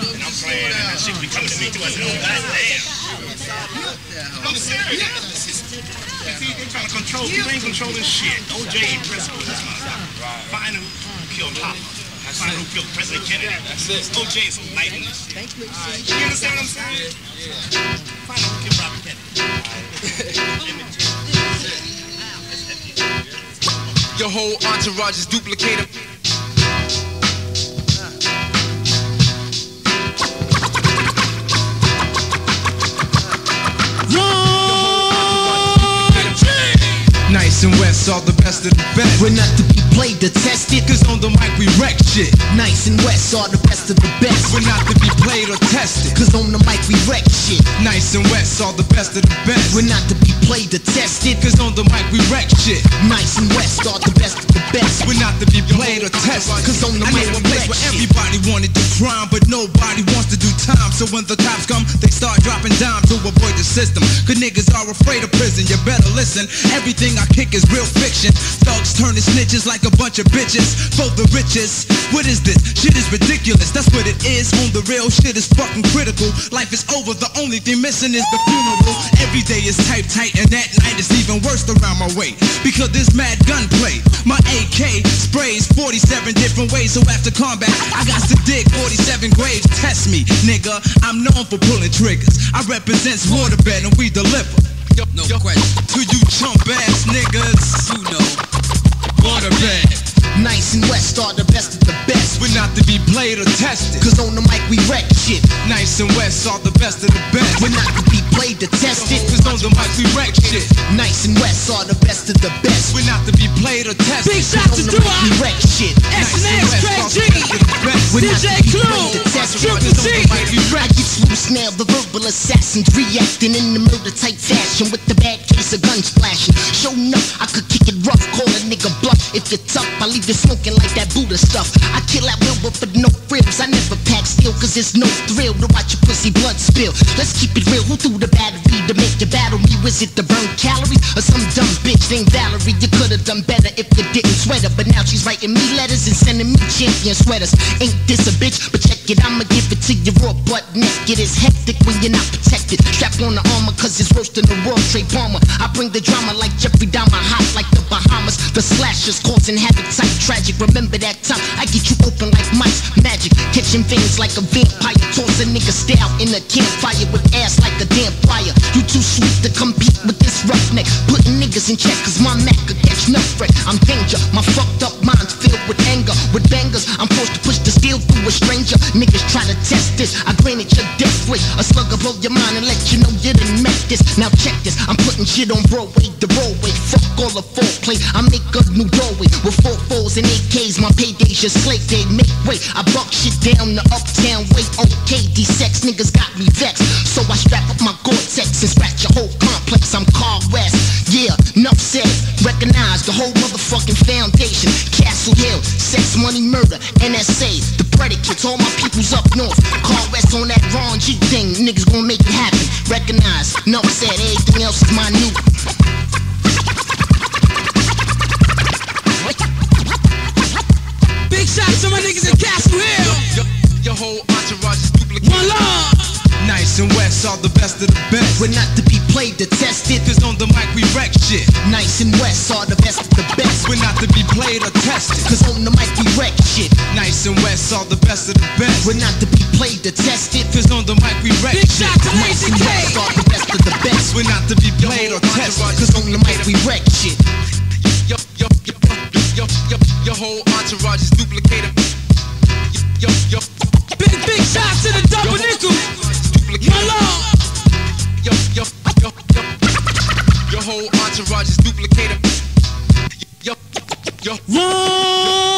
And I'm playing, and that shit be coming to me too. I said, oh, goddamn. I'm serious. See, they trying to control, you ain't controlling shit. O.J. principle, that's my find who killed Hopper. Find who killed President Kennedy. That's it. O.J. is lighting this shit. You understand what I'm saying? Find who killed Robert Kennedy. Your whole entourage is duplicated. Nice and West, all the best of the best. We're not to be played or tested, cause on the mic we wreck shit. Nice and West, all the best of the best. We're not to be played or tested, cause on the mic we wreck shit. Nice and West, all the best of the best. We're not to be played or tested, cause on the mic we wreck shit. Nice and West, all the best of the best. We're not to be played or tested, cause on the mic we wreck where shit. Everybody wanted to crime, but nobody wants to do time. So when the cops come, they start dropping dimes to avoid the system. Cause niggas are afraid of prison, you better listen. Everything I kick is real fiction. Thugs turning snitches like a bunch of bitches for the riches. What is this? Shit is ridiculous. That's what it is. On the real, shit is fucking critical. Life is over. The only thing missing is the funeral. Every day is type tight, and that night is even worse around my way because there's mad gunplay. My AK sprays 47 different ways. So after combat, I got to dig 47 graves. Test me, nigga. I'm known for pulling triggers. I represent Waterbed, and we deliver. No question. To you chump ass niggas, You know. Waterbed. Nice and West are the best of the best. We're not to be played or tested, cause on the mic we wreck shit. Nice and West are the best of the best. We're not to be played or tested, cause on the mic we wreck shit. Nice and West are the best of the best. We're not to be played or tested. Big shout to On the mic we wreck shit. S&S, Craig G, We're not DJ to be Clue, played or tested. Triple C. I get loose now, the verbal assassins reacting in the murder type fashion with the bad case of guns flashing. Showing up, I could kick it rough, call a nigga bluff. If you're tough, I leave you smoking like that Buddha stuff. I kill at will, but for no frills. I never pack steel, cause it's no thrill to watch your pussy blood spill. Let's keep it real, who threw the battery to make you battle me? Was it to burn calories, or some dumb bitch named Valerie? You could've done better if you didn't sweat her, but now she's writing me letters and sending me champion sweaters. Ain't this a bitch? But check it, I'ma give it to you raw butt naked. It's hectic when you're not protected. Strap on the armor, cause it's worse than the World Trade Bomber. I bring the drama like Jeffrey Dahmer, hot like the Bahamas. The slashers causing havoc, type tragic. Remember that time I get you open like mice, magic, catching veins like a vampire. Toss a nigga style in a campfire with ass like a damn fire. You too sweet to compete with this roughneck, putting niggas in check cause my Mac could catch no threat. I'm danger, my fucked up mind's filled with anger. With bangers, I'm forced to push the steel through a stranger. Niggas try to test this, I granted your death wish. A slugger blow your mind and let you know you didn't make this. Now check this, I'm putting shit on Broadway, the roadway. Fuck all the foreplay, I make a new doorway with 4-4s and AKs. My payday's your slave day, make way. I buck shit down the uptown way. Okay, these sex niggas got me vexed, so I strap up my Gore-Tex and scratch your whole complex. I'm Carl West, yeah, enough said. Recognize the whole motherfucking foundation. Castle Hill, sex, money, murder, NSA, the predicates, all my peoples up north. Carl West on that Ron G thing, niggas gonna make it happen. Recognize, enough said, everything else is minute. Big shout to my niggas in Castle Hill. Your whole entourage is duplicated. One love. Nice and West are the best of the best. We're not to be played or tested, cause on the mic we wreck shit. Nice and West are the best of the best. We're not to be played or tested, cause on the mic we wreck shit. Nice and West are the best of the best. We're not to be played or tested, cause on the mic we wreck Big shit. shout to Nice Lazy and K. West are the best of the best. We're not to be played or tested, cause on the mic we wreck shit. Your whole entourage is duplicated. Big shout to the double nickel. One love. Your whole entourage is duplicated. One